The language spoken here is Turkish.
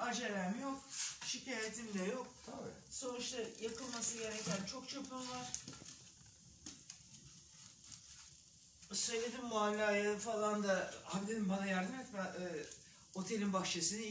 acelem yok. Şikayetim de yok. Tabii. Sonuçta yakılması gereken çok çöpüm var. Söyledim muhallaya falan da, abi dedim bana yardım et, ben otelin bahçesini